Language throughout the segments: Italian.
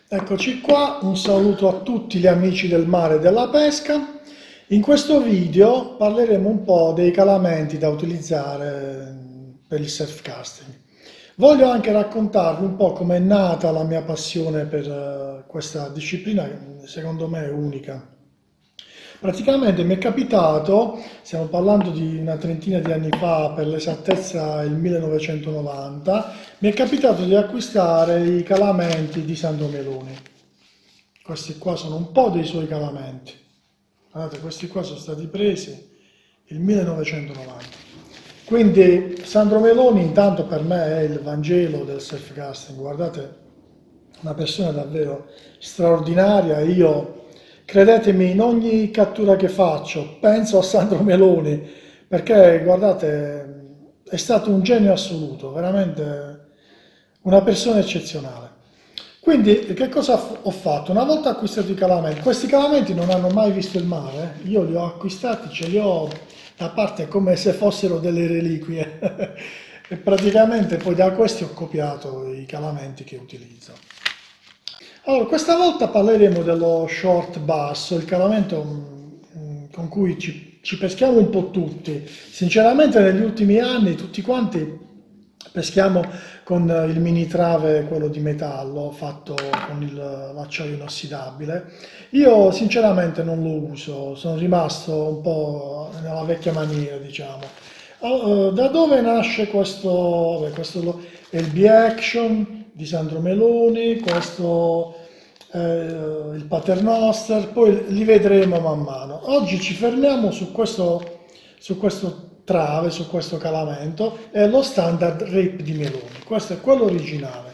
Eccoci qua, un saluto a tutti gli amici del mare e della pesca. In questo video parleremo un po' dei calamenti da utilizzare per il surf casting. Voglio anche raccontarvi un po' com'è nata la mia passione per questa disciplina, che secondo me è unica. Praticamente mi è capitato, stiamo parlando di una trentina di anni fa, per l'esattezza il 1990, mi è capitato di acquistare i calamenti di Sandro Meloni. Questi qua sono un po' dei suoi calamenti. Guardate, questi qua sono stati presi il 1990. Quindi Sandro Meloni intanto per me è il Vangelo del surfcasting. Guardate, una persona davvero straordinaria. Io, credetemi, in ogni cattura che faccio penso a Sandro Meloni perché, guardate, è stato un genio assoluto, veramente una persona eccezionale. Quindi, che cosa ho fatto? Una volta acquistato i calamenti, questi calamenti non hanno mai visto il mare, io li ho acquistati, ce li ho da parte come se fossero delle reliquie e praticamente poi da questi ho copiato i calamenti che utilizzo. Allora, questa volta parleremo dello short basso, il calamento con cui ci peschiamo un po' tutti. Sinceramente negli ultimi anni tutti quanti peschiamo con il mini trave, quello di metallo, fatto con l'acciaio inossidabile. Io sinceramente non lo uso, sono rimasto un po' nella vecchia maniera, diciamo. Da dove nasce questo? Vabbè, questo è il B-Action di Sandro Meloni, questo è il Paternoster, poi li vedremo man mano. Oggi ci fermiamo su questo trave, su questo calamento, è lo standard Rape di Meloni, questo è quello originale.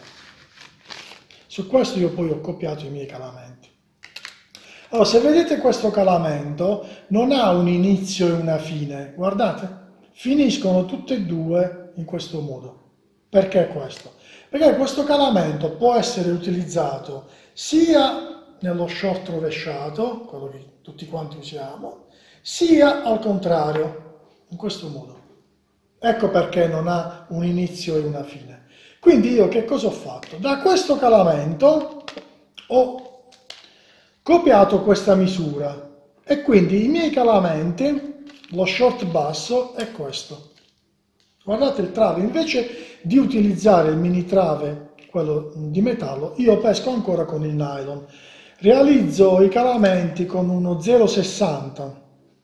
Su questo io poi ho copiato i miei calamenti. Allora, se vedete questo calamento non ha un inizio e una fine, guardate, finiscono tutte e due in questo modo. Perché questo? Perché questo calamento può essere utilizzato sia nello short rovesciato, quello che tutti quanti usiamo, sia al contrario, in questo modo. Ecco perché non ha un inizio e una fine. Quindi io che cosa ho fatto? Da questo calamento ho copiato questa misura e quindi i miei calamenti, lo short basso è questo. Guardate il trave, invece di utilizzare il mini trave, quello di metallo, io pesco ancora con il nylon. Realizzo i calamenti con uno 0,60.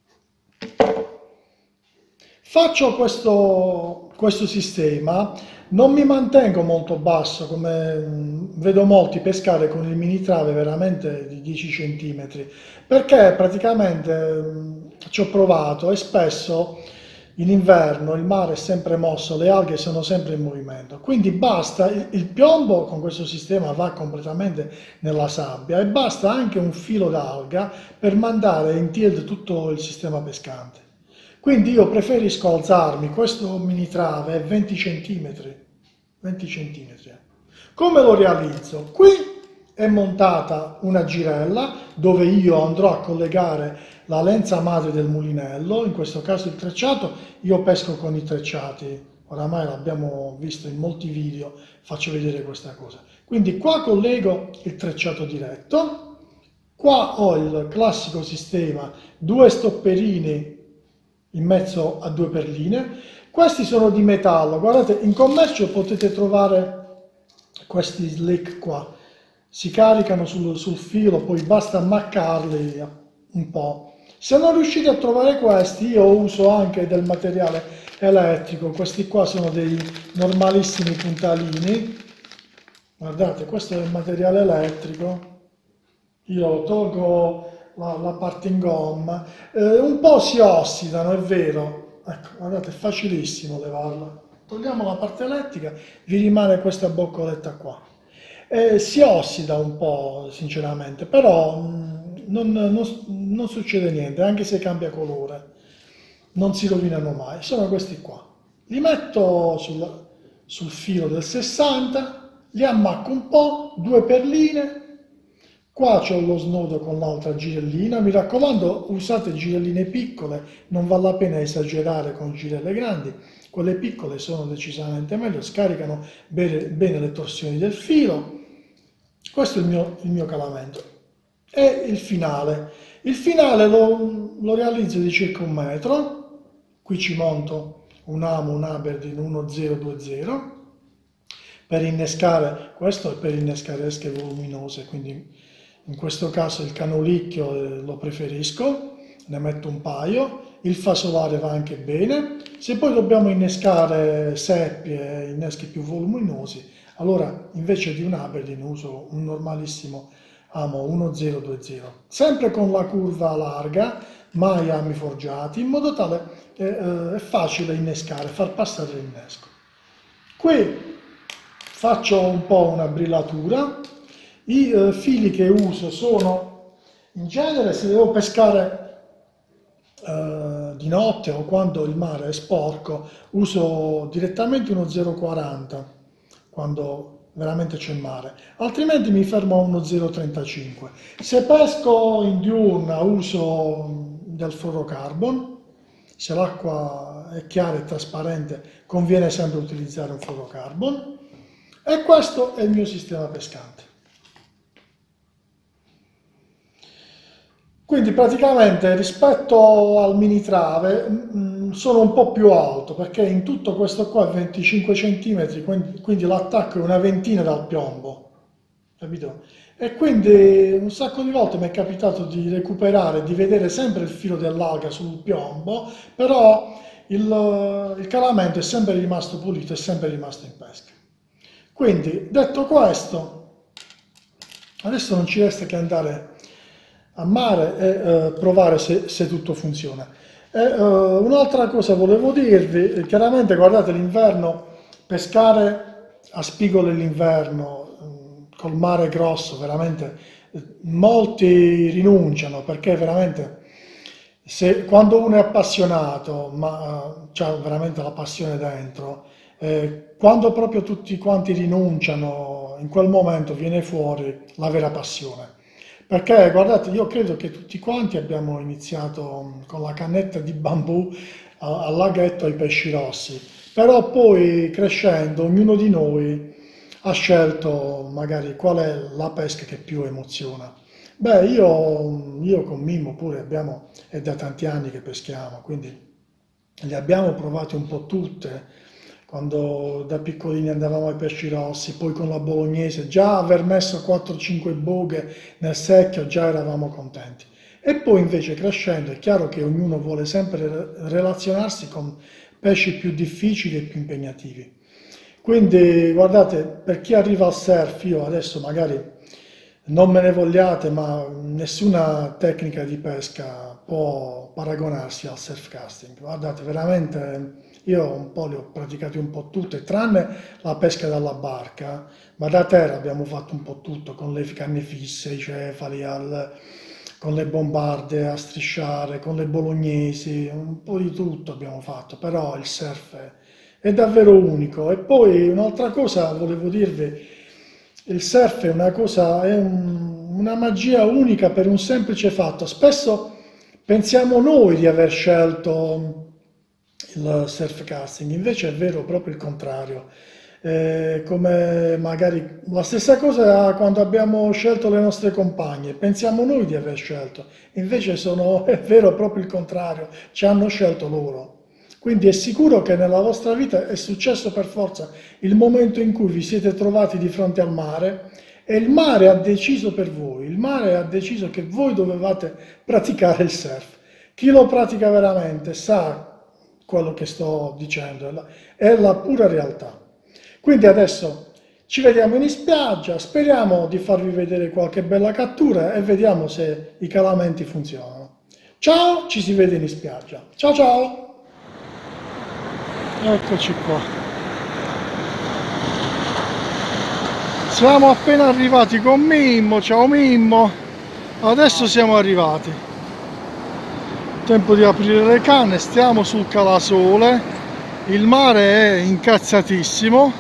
Faccio questo sistema, non mi mantengo molto basso come vedo molti pescare con il mini trave veramente di 10 cm, perché praticamente ci ho provato e spesso in inverno il mare è sempre mosso, le alghe sono sempre in movimento, quindi basta, il piombo con questo sistema va completamente nella sabbia e basta anche un filo d'alga per mandare in tilt tutto il sistema pescante. Quindi io preferisco alzarmi, questo mini trave è 20 cm, 20 cm. Come lo realizzo? Qui è montata una girella dove io andrò a collegare la lenza madre del mulinello, in questo caso il trecciato, io pesco con i trecciati, oramai l'abbiamo visto in molti video, faccio vedere questa cosa. Quindi qua collego il trecciato diretto, qua ho il classico sistema, due stopperini in mezzo a due perline. Questi sono di metallo, guardate, in commercio potete trovare questi slick qua, si caricano sul filo, poi basta ammaccarli un po'. Se non riuscite a trovare questi, io uso anche del materiale elettrico, questi qua sono dei normalissimi puntalini, guardate, questo è il materiale elettrico, io tolgo la parte in gomma, un po' si ossidano, è vero, ecco, guardate, è facilissimo levarla. Togliamo la parte elettrica, vi rimane questa boccoletta qua. Si ossida un po', sinceramente, però non succede niente, anche se cambia colore, non si rovinano mai. Sono questi qua. Li metto sul filo del 60, li ammacco un po', due perline. Qua c'ho lo snodo con l'altra girellina, mi raccomando usate girelline piccole, non vale la pena esagerare con girelle grandi, quelle piccole sono decisamente meglio, scaricano bene le torsioni del filo. Questo è il mio calamento. E il finale lo realizzo di circa 1 metro. Qui ci monto un amo, un Aberdeen 1020 per innescare, questo è per innescare esche voluminose, quindi in questo caso il canolicchio lo preferisco, ne metto un paio, il fasolare va anche bene. Se poi dobbiamo innescare seppie, inneschi più voluminosi, allora invece di un Aberdeen uso un normalissimo amo 1020, sempre con la curva larga, mai ami forgiati, in modo tale che è facile innescare, far passare l'innesco. Qui faccio un po' una brillatura. I fili che uso sono, in genere, se devo pescare di notte o quando il mare è sporco, uso direttamente uno 0,40 quando veramente c'è mare, altrimenti mi fermo a uno 0,35. Se pesco in diurna uso del fluorocarbon, se l'acqua è chiara e trasparente conviene sempre utilizzare un fluorocarbon, e questo è il mio sistema pescante. Quindi praticamente rispetto al mini trave sono un po' più alto, perché in tutto questo qua è 25 cm, quindi l'attacco è una ventina dal piombo, capito? E quindi un sacco di volte mi è capitato di recuperare, di vedere sempre il filo dell'alga sul piombo, però il calamento è sempre rimasto pulito, è sempre rimasto in pesca. Quindi, detto questo, adesso non ci resta che andare a mare e provare se tutto funziona. Un'altra cosa volevo dirvi, chiaramente guardate l'inverno, pescare a spigolo l'inverno col mare grosso, veramente molti rinunciano, perché veramente quando uno è appassionato, ma c'ha veramente la passione dentro, quando proprio tutti quanti rinunciano, in quel momento viene fuori la vera passione. Perché guardate, io credo che tutti quanti abbiamo iniziato con la cannetta di bambù al laghetto ai pesci rossi, però poi crescendo ognuno di noi ha scelto magari qual è la pesca che più emoziona. Beh, io con Mimmo pure è da tanti anni che peschiamo, quindi le abbiamo provate un po' tutte. Quando da piccolini andavamo ai pesci rossi, poi con la bolognese, già aver messo 4-5 boghe nel secchio già eravamo contenti. E poi invece crescendo è chiaro che ognuno vuole sempre relazionarsi con pesci più difficili e più impegnativi. Quindi guardate, per chi arriva al surf, io adesso magari non me ne vogliate, ma nessuna tecnica di pesca può paragonarsi al surf casting. Guardate, veramente io un po' le ho praticate un po' tutte, tranne la pesca dalla barca, ma da terra abbiamo fatto un po' tutto, con le canne fisse, i cefali, con le bombarde a strisciare, con le bolognesi, un po' di tutto abbiamo fatto, però il surf è davvero unico. E poi un'altra cosa volevo dirvi, il surf è una cosa, una magia unica per un semplice fatto. Spesso pensiamo noi di aver scelto il surf casting, invece è vero proprio il contrario. Come magari la stessa cosa quando abbiamo scelto le nostre compagne, pensiamo noi di aver scelto, invece è vero proprio il contrario, ci hanno scelto loro. Quindi è sicuro che nella vostra vita è successo per forza il momento in cui vi siete trovati di fronte al mare e il mare ha deciso per voi, il mare ha deciso che voi dovevate praticare il surf. Chi lo pratica veramente sa quello che sto dicendo, è la pura realtà. Quindi adesso ci vediamo in spiaggia, speriamo di farvi vedere qualche bella cattura e vediamo se i calamenti funzionano. Ciao, ci si vede in spiaggia. Ciao ciao! Eccoci qua. Siamo appena arrivati con Mimmo, ciao Mimmo. Adesso siamo arrivati. Tempo di aprire le canne, stiamo sul calasole. Il mare è incazzatissimo.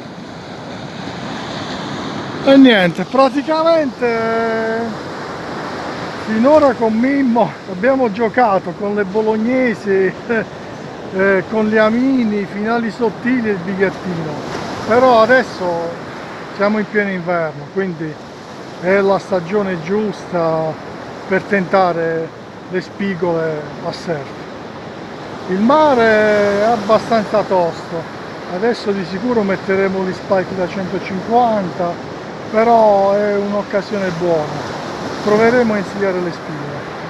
E niente, praticamente finora con Mimmo abbiamo giocato con le bolognesi, con gli amini, finali sottili e il bigliettino, però adesso siamo in pieno inverno, quindi è la stagione giusta per tentare le spigole a surf. Il mare è abbastanza tosto, adesso di sicuro metteremo gli spike da 150, però è un'occasione buona, proveremo a insidiare le spigole.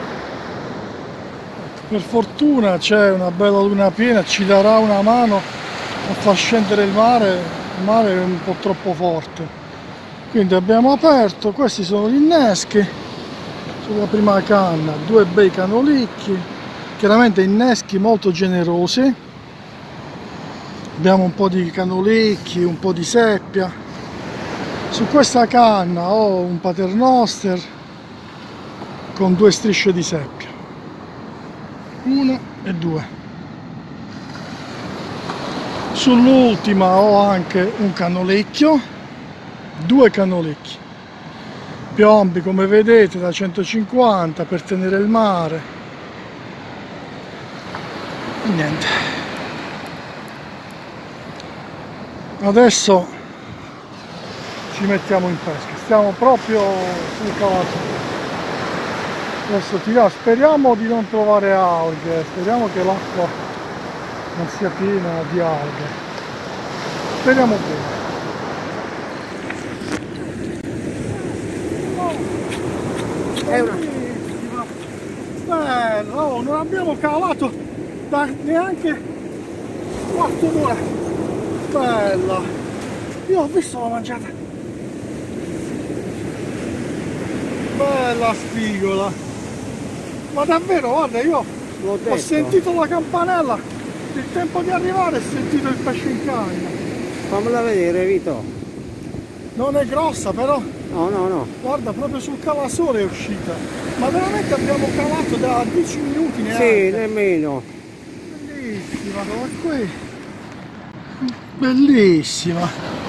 Per fortuna c'è una bella luna piena, ci darà una mano a far scendere il mare è un po' troppo forte. Quindi abbiamo aperto, questi sono gli inneschi sulla prima canna, due bei canolicchi, chiaramente inneschi molto generosi. Abbiamo un po' di canolicchi, un po' di seppia. Su questa canna ho un paternoster con due strisce di seppia, una e due. Sull'ultima ho anche un canolicchio, due canolicchi, piombi come vedete da 150 per tenere il mare e niente. Adesso ci mettiamo in pesca, stiamo proprio sul cavatore. Adesso tiriamo, speriamo di non trovare alghe, speriamo che l'acqua non sia piena di alghe, speriamo bene. Bello, oh, non abbiamo cavato da neanche un quarto d'ora. Bella, io ho visto la mangiata. Bella spigola, ma davvero, guarda, io ho sentito la campanella, il tempo di arrivare e ho sentito il pesce in canna. Fammela vedere, Vito. Non è grossa però. No. Guarda, proprio sul cavasole è uscita. Ma veramente abbiamo cavato da 10 minuti neanche. Sì, nemmeno. Bellissima, guarda qui. Bellissima.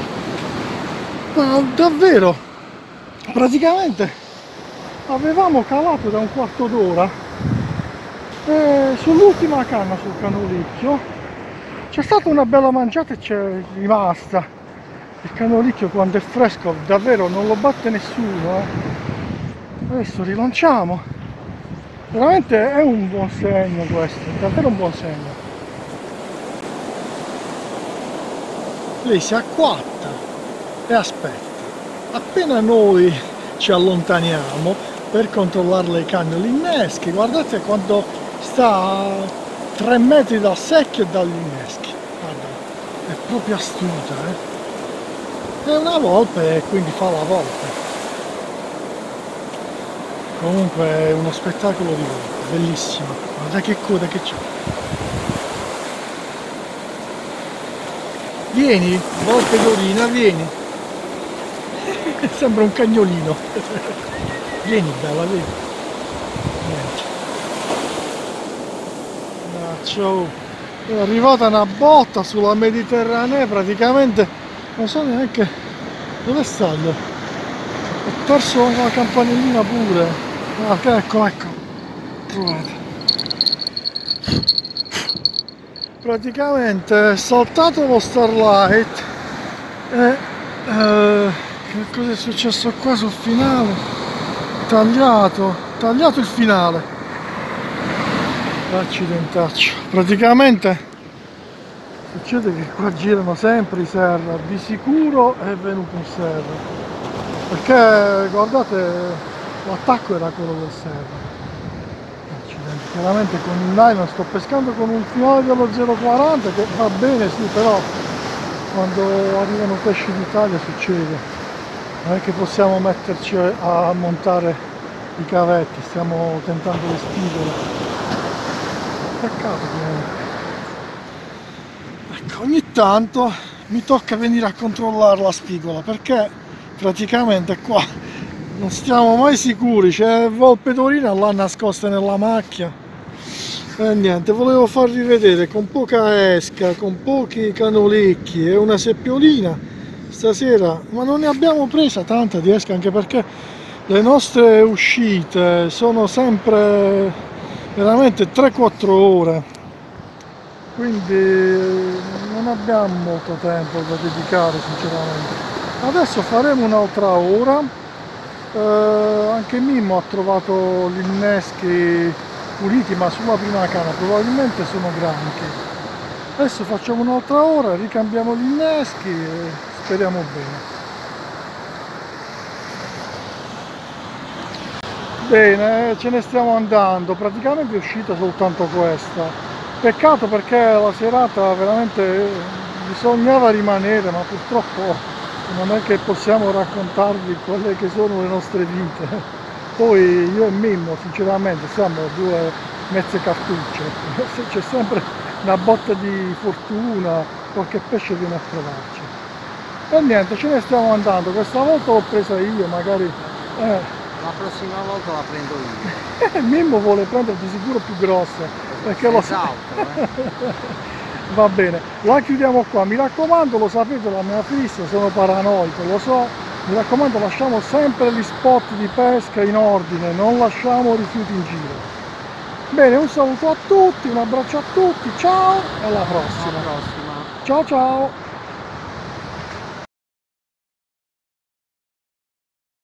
Ma davvero, praticamente avevamo cavato da un quarto d'ora. Sull'ultima canna, sul canolicchio, c'è stata una bella mangiata e c'è rimasta. Il canolicchio quando è fresco davvero non lo batte nessuno. Adesso rilanciamo, veramente è un buon segno questo, davvero un buon segno. Lei si acquatta e aspetta, appena noi ci allontaniamo per controllare le canne e gli inneschi, guardate quando sta a 3 metri dal secchio e dagli inneschi, guarda, è proprio astuta, È una volpe e quindi fa la volpe. Comunque è uno spettacolo di volpe, bellissimo. Guarda che coda che c'è. Vieni, volpe dorina, vieni. Sembra un cagnolino. Vieni bella, vieni. Niente. Ciao. È arrivata una botta sulla Mediterranea, praticamente non so neanche dove sta. Ho perso la campanellina pure. Ah, ecco, trovate. Praticamente è saltato lo Starlight e che cosa è successo qua sul finale? Tagliato il finale. Accidentaccio. Praticamente succede che qua girano sempre i serra, di sicuro è venuto un serra, perché guardate l'attacco era quello del serra. Accidenti. Chiaramente con il nylon sto pescando con un finale dello 0,40 che va bene sì, però quando arrivano pesci d'Italia succede, non è che possiamo metterci a montare i cavetti, stiamo tentando le spigole. Peccato che ogni tanto mi tocca venire a controllare la spigola perché praticamente qua non stiamo mai sicuri, c'è volpe dorina là nascosta nella macchia e niente, volevo farvi vedere con poca esca, con pochi canolicchi e una seppiolina stasera, ma non ne abbiamo presa tanta di esca anche perché le nostre uscite sono sempre veramente 3-4 ore. Quindi non abbiamo molto tempo da dedicare sinceramente. Adesso faremo un'altra ora Anche Mimmo ha trovato gli inneschi puliti, ma sulla prima canna probabilmente sono granchi. Adesso facciamo un'altra ora, ricambiamo gli inneschi e speriamo bene. Bene, ce ne stiamo andando, praticamente è uscita soltanto questa. Peccato perché la serata veramente bisognava rimanere, ma purtroppo non è che possiamo raccontarvi quelle che sono le nostre vite. Poi io e Mimmo sinceramente siamo due mezze cartucce, se c'è sempre una botta di fortuna, qualche pesce viene a trovarci. E niente, ce ne stiamo andando, questa volta l'ho presa io, magari... La prossima volta la prendo io. Mimmo vuole prendere di sicuro più grosse, perché lo sa. Va bene, la chiudiamo qua, mi raccomando, lo sapete la mia fissa, sono paranoico, lo so, mi raccomando lasciamo sempre gli spot di pesca in ordine, non lasciamo rifiuti in giro. Bene, un saluto a tutti, un abbraccio a tutti, ciao e alla prossima. Alla prossima. Ciao ciao!